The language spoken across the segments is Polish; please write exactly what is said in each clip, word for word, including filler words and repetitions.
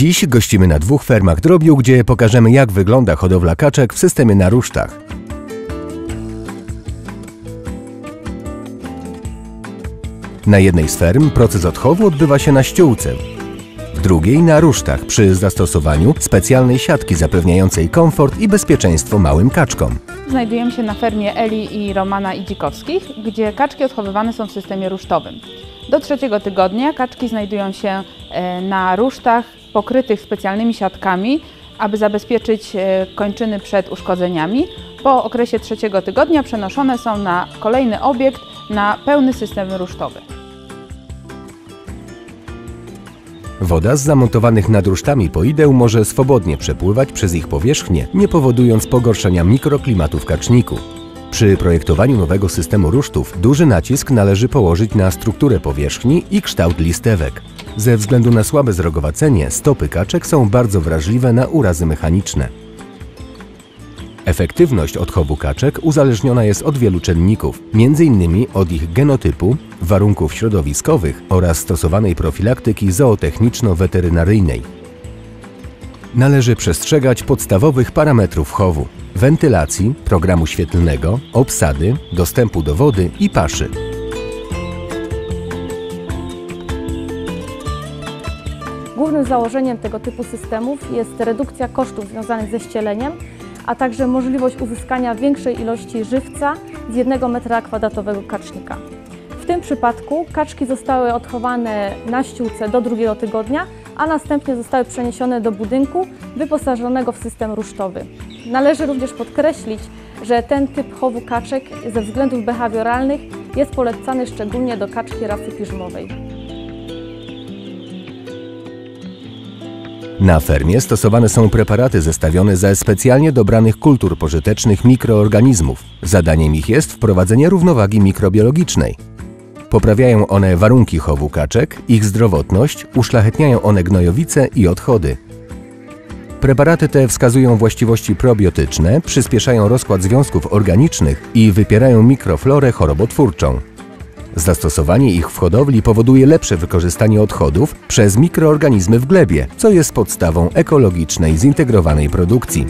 Dziś gościmy na dwóch fermach drobiu, gdzie pokażemy, jak wygląda hodowla kaczek w systemie na rusztach. Na jednej z ferm proces odchowu odbywa się na ściółce, w drugiej na rusztach przy zastosowaniu specjalnej siatki zapewniającej komfort i bezpieczeństwo małym kaczkom. Znajdujemy się na fermie Eli i Romana Idzikowskich, gdzie kaczki odchowywane są w systemie rusztowym. Do trzeciego tygodnia kaczki znajdują się na rusztach pokrytych specjalnymi siatkami, aby zabezpieczyć kończyny przed uszkodzeniami. Po okresie trzeciego tygodnia przenoszone są na kolejny obiekt, na pełny system rusztowy. Woda z zamontowanych nad rusztami poideł może swobodnie przepływać przez ich powierzchnię, nie powodując pogorszenia mikroklimatu w kaczniku. Przy projektowaniu nowego systemu rusztów duży nacisk należy położyć na strukturę powierzchni i kształt listewek. Ze względu na słabe zrogowacenie stopy kaczek są bardzo wrażliwe na urazy mechaniczne. Efektywność odchowu kaczek uzależniona jest od wielu czynników, między innymi od ich genotypu, warunków środowiskowych oraz stosowanej profilaktyki zootechniczno-weterynaryjnej. Należy przestrzegać podstawowych parametrów chowu: wentylacji, programu świetlnego, obsady, dostępu do wody i paszy. Głównym założeniem tego typu systemów jest redukcja kosztów związanych ze ścieleniem, a także możliwość uzyskania większej ilości żywca z jednego metra kwadratowego kacznika. W tym przypadku kaczki zostały odchowane na ściółce do drugiego tygodnia, a następnie zostały przeniesione do budynku wyposażonego w system rusztowy. Należy również podkreślić, że ten typ chowu kaczek ze względów behawioralnych jest polecany szczególnie do kaczki rasy piżmowej. Na fermie stosowane są preparaty zestawione ze specjalnie dobranych kultur pożytecznych mikroorganizmów. Zadaniem ich jest wprowadzenie równowagi mikrobiologicznej. Poprawiają one warunki chowu kaczek, ich zdrowotność, uszlachetniają one gnojowice i odchody. Preparaty te wskazują właściwości probiotyczne, przyspieszają rozkład związków organicznych i wypierają mikroflorę chorobotwórczą. Zastosowanie ich w hodowli powoduje lepsze wykorzystanie odchodów przez mikroorganizmy w glebie, co jest podstawą ekologicznej, zintegrowanej produkcji.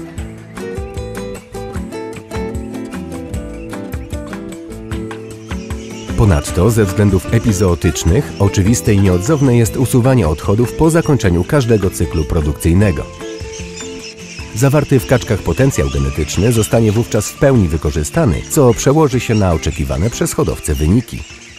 Ponadto, ze względów epizootycznych, oczywiste i nieodzowne jest usuwanie odchodów po zakończeniu każdego cyklu produkcyjnego. Zawarty w kaczkach potencjał genetyczny zostanie wówczas w pełni wykorzystany, co przełoży się na oczekiwane przez hodowcę wyniki.